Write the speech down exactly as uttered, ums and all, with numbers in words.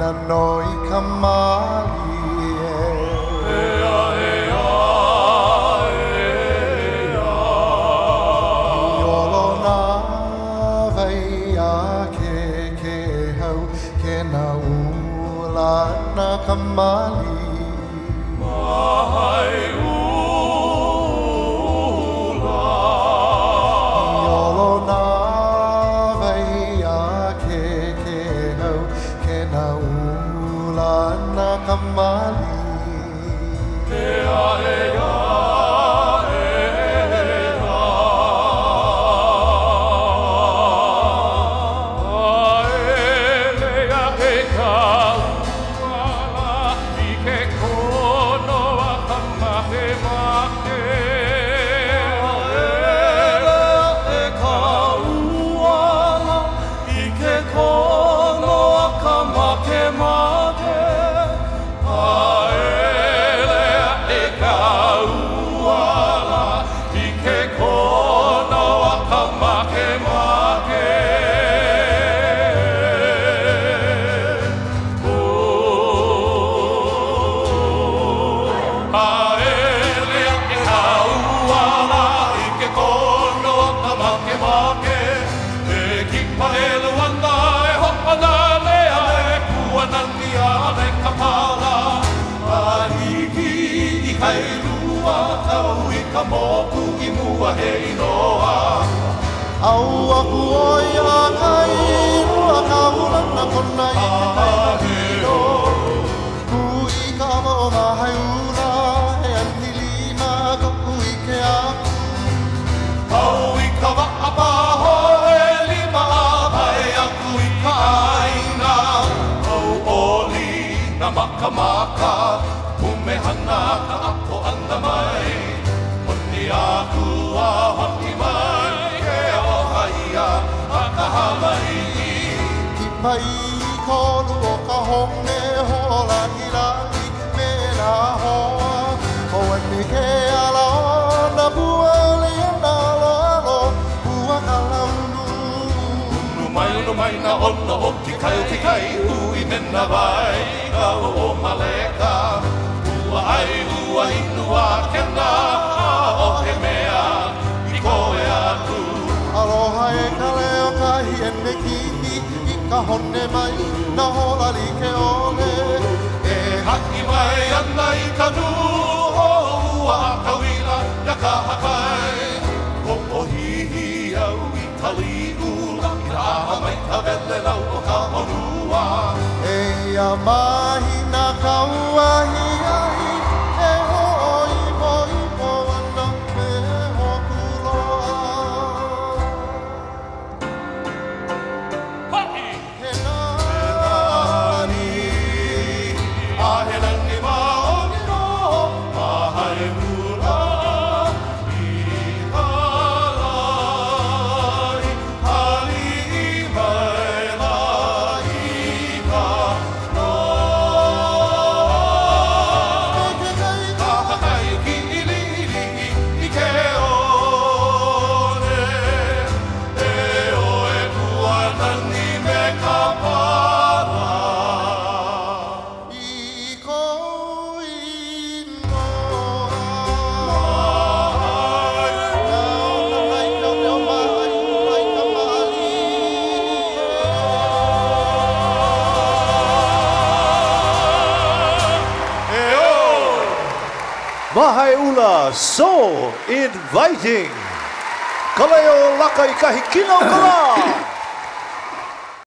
na noi ka mali e e a e a iolo na vai a ke ke hau ke na ula na ka mali mahai Kamali e a e a e a a e le a ke ka uala I ke kono a ka make make a e le a ka uala I ke kono a ka make make ka moku I mua he inoa Au aku oi a kai rua ka ulana kona I te kahino Ku I ka mo ma hai ula he anilina koku I ke aku Au I ka waapa ho e lima apai aku I ka aina Au oli na maka maka Umehana ka ako anda mai Aku a hoki mai ke o haia a ka hawai Ki pai kolu o ka honge hola ki laki me na hoa Ko ane ke ala na bua le na lalo bua ka launu Unu mai unu mai na ono o ki kai o ki kai hui mena vai ka o o maleka Ua ai ua inu a kena o he mea I koe aku Aloha e ka leo ka hiene kihi I ka hone mai na hola li ke ole E haki mai ana I ka nu o ua a ka wila ya ka hakai O o hihi au I tali ula I na aha mai ka vele lau o ka honua E ia mahi na ka uahi ahi E hoi moi po ana me hoku loa Ha'i! He nani A he langi maoni no Mahai mula I ka lai Hali mai lai ka Mahai ula, so inviting. Kaleo laka I kahi kino kala.